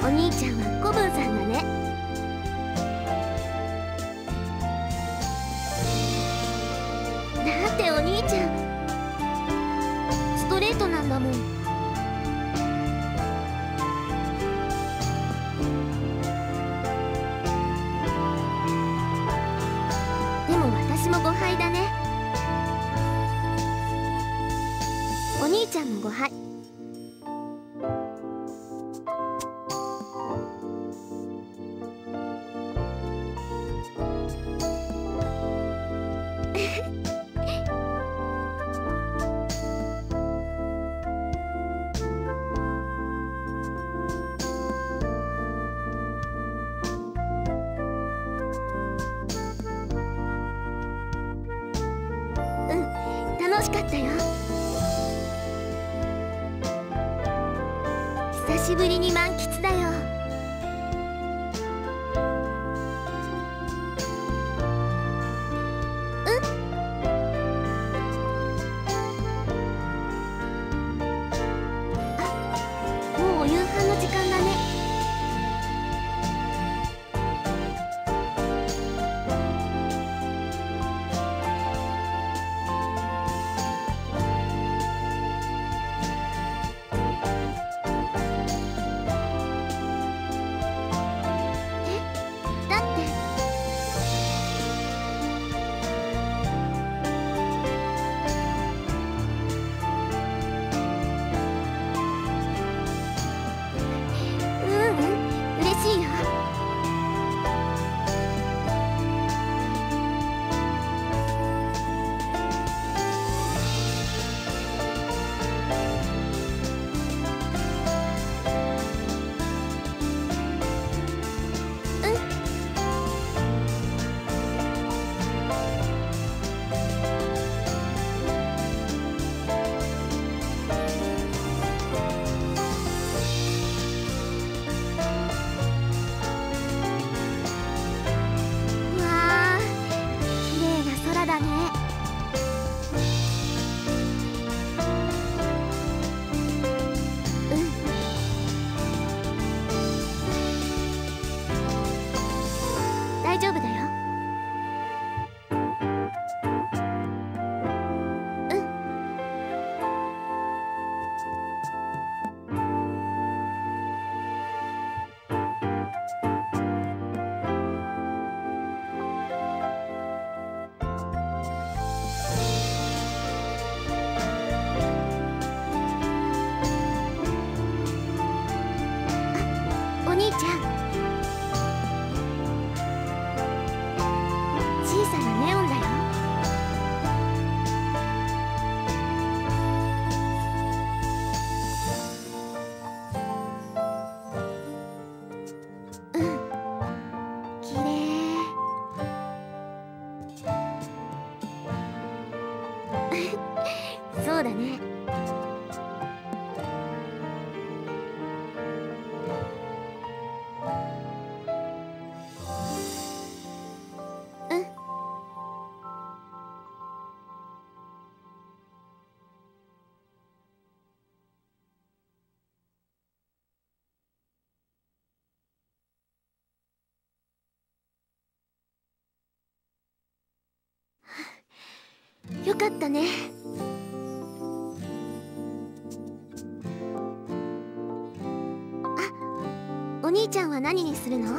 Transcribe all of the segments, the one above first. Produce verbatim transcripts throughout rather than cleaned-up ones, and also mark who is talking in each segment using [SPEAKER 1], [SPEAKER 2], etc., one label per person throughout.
[SPEAKER 1] お兄ちゃんは古文さんだね。だってお兄ちゃんストレートなんだもん。でも私もごはいだね。お兄ちゃんもごはい。楽しかったよ。久しぶりに満喫だよ。うん。あ、もうお夕飯の時間だね。大丈夫だよ。うん。あ、お兄ちゃん。小さなネオンだよ。うん、きれい。そうだね。うん。よかったね。あ、お兄ちゃんは何にするの？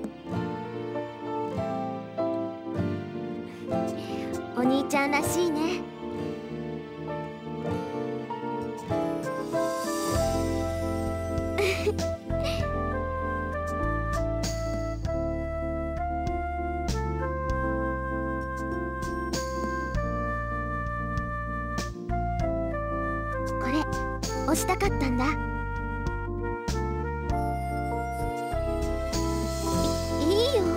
[SPEAKER 1] お兄ちゃんらしいね。これ押したかったんだ。い、いいよ。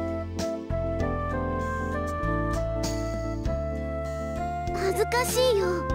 [SPEAKER 1] 恥ずかしいよ。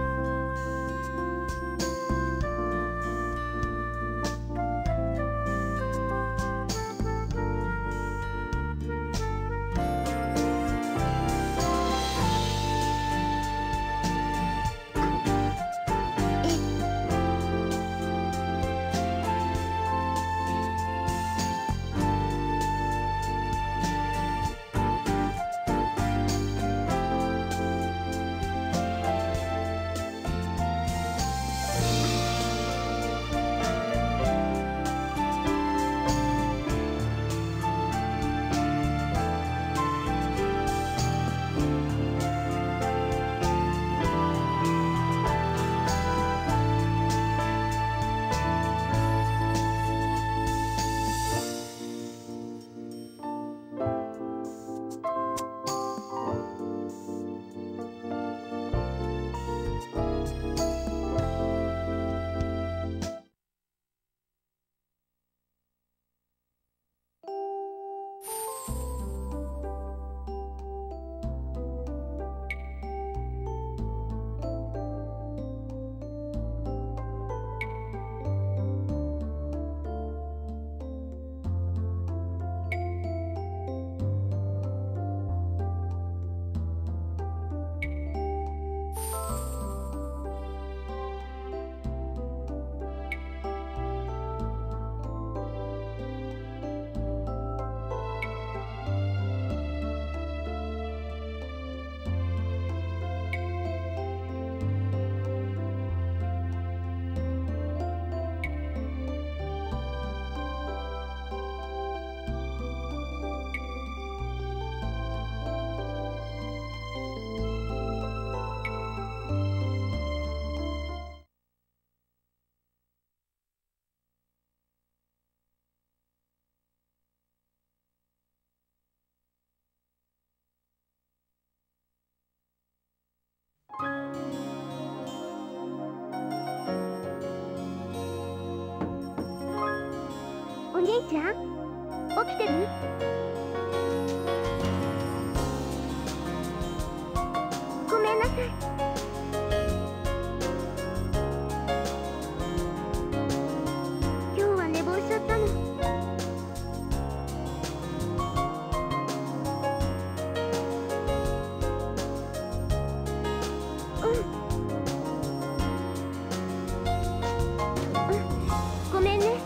[SPEAKER 1] 兄ちゃん、起きてる？ごめんなさい。今日は寝坊しちゃったの。うん。ごめんね。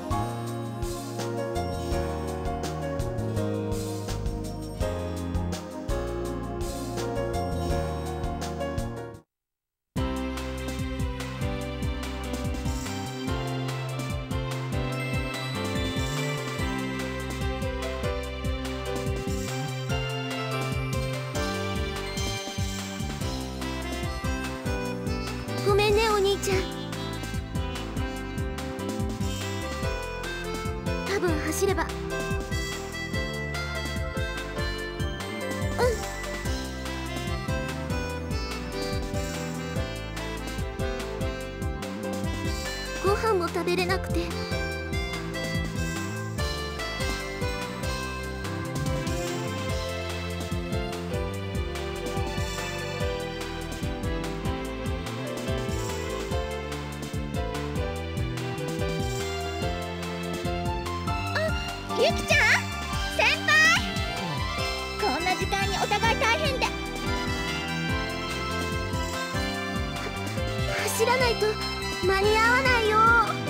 [SPEAKER 1] ごめんね、お兄ちゃん。多分走れば。うん。ご飯も食べれなくて。ゆきちゃん、先輩、こんな時間にお互い大変で。は走らないと間に合わないよ。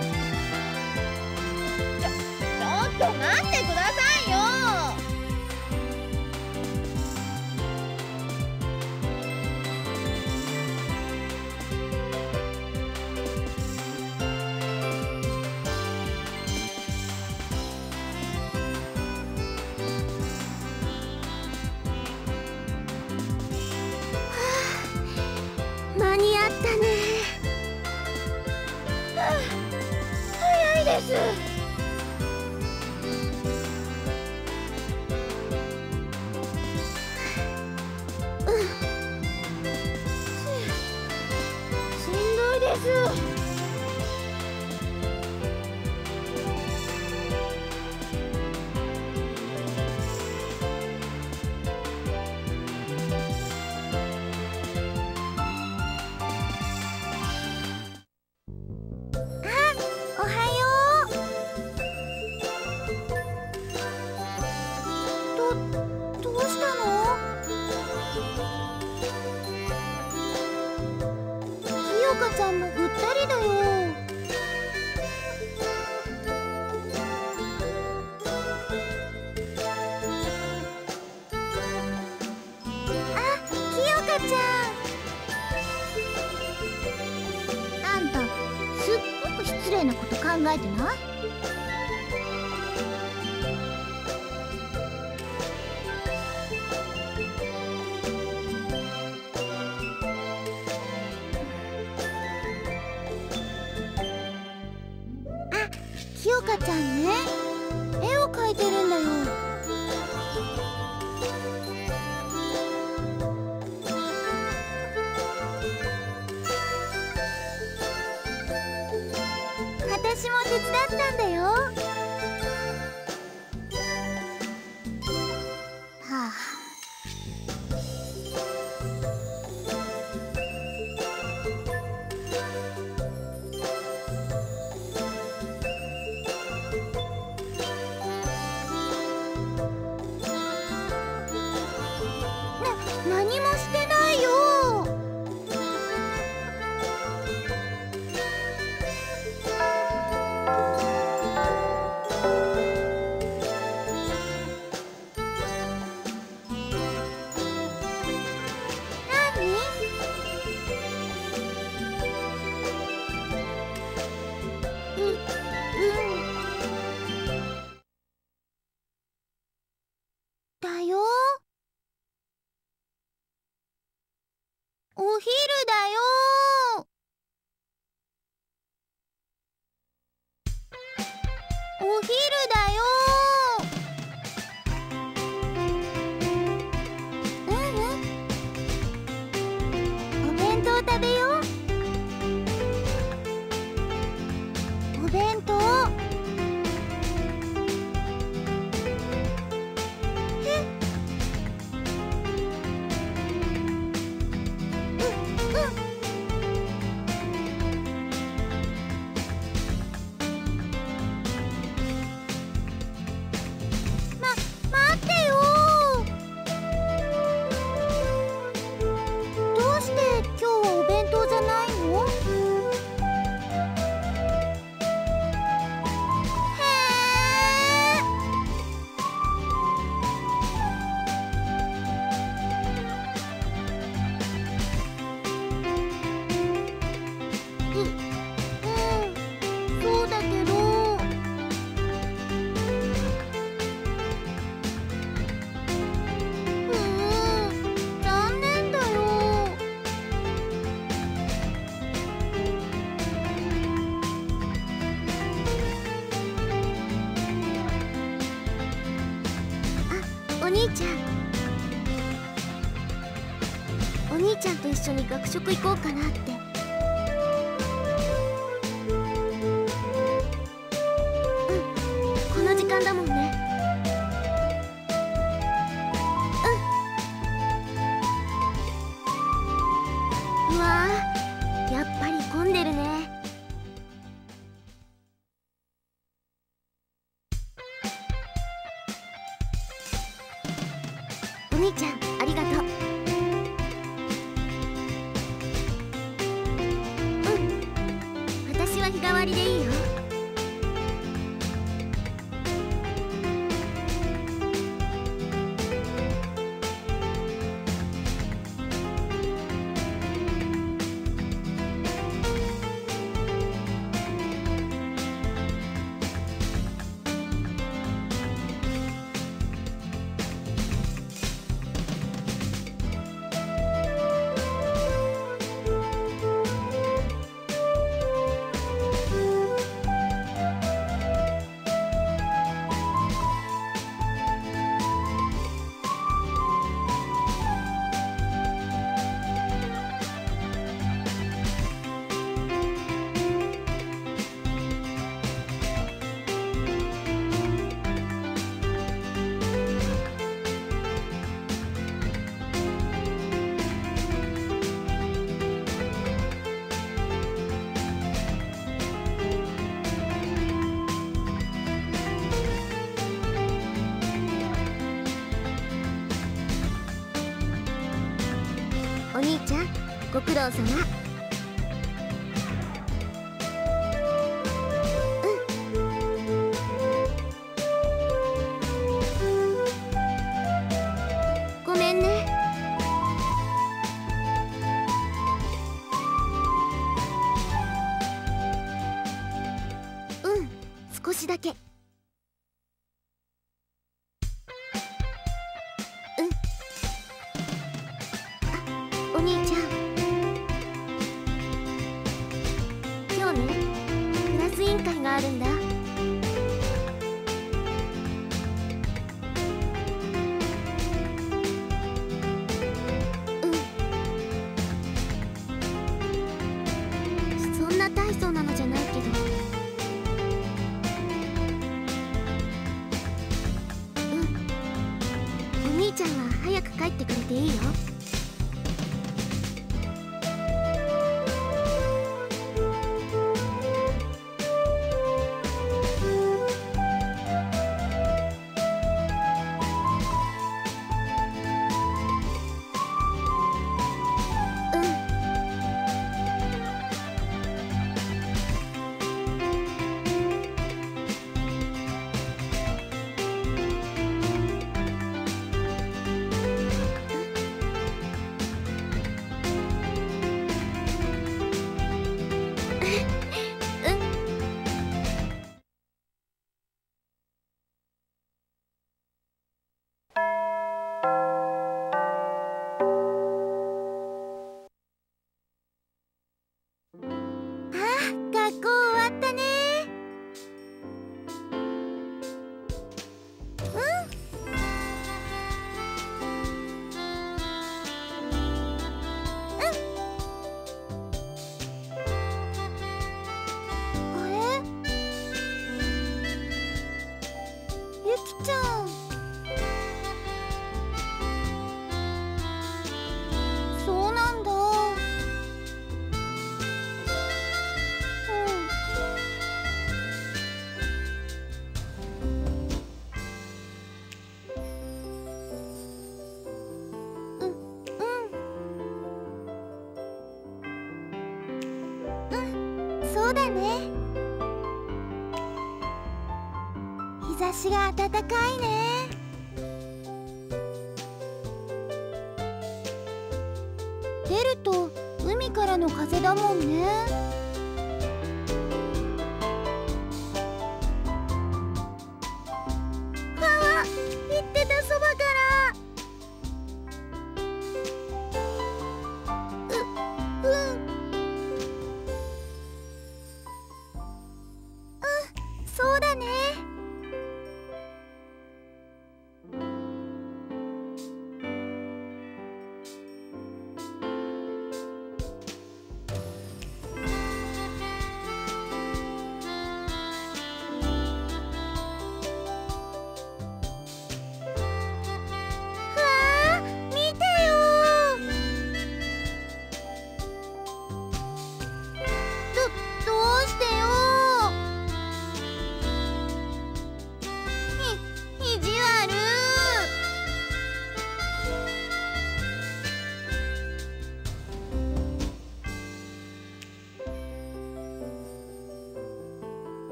[SPEAKER 1] ちょちょっと待ってくださいよ。間に合ったね。はあ、早いです。うん、しんどいです。おはよう。ど、どうしたの？清香ちゃんもぐったりだよ。あ、清香ちゃん。あんた、すっごく失礼なこと考えてない？あ、清香ちゃんね、絵を描いてるんだよ。私も手伝ったんだよ。はあ。な、何もしてないよ。だよ。お昼だよ。お昼だよ。うんうん。お弁当食べよう。お弁当。
[SPEAKER 2] 兄ちゃん、お兄ちゃんと一緒に学食行こうかなって。うん、この時間だもんね。うん。うわー、やっぱり混んでるね。お兄ちゃん、ありがとう。うん、私は日替わりでいいよ。お兄ちゃん、ご苦労様。うん、ごめんね。うん、少しだけ。お兄ちゃん、今日ね、クラス委員会があるんだ。うん、そんな大層なのじゃないけど。うん、お兄ちゃんは早く帰ってくれていいよ。学校終わったね。うん。うん。あれ？ゆきちゃん。そうなんだ。そうだね。日差しが暖かいね。出ると海からの風だもんね。あ、言ってたそばから。う、うん。そうだね。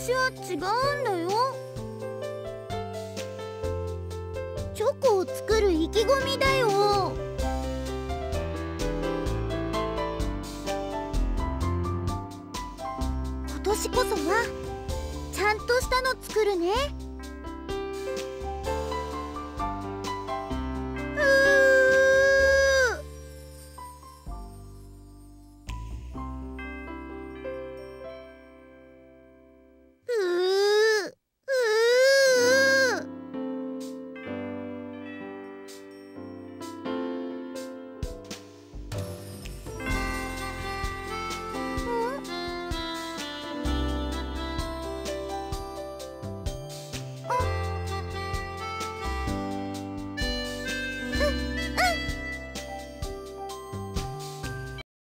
[SPEAKER 1] 私は違うんだよ。チョコを作る意気込みだよ。今年こそはちゃんとしたの作るね。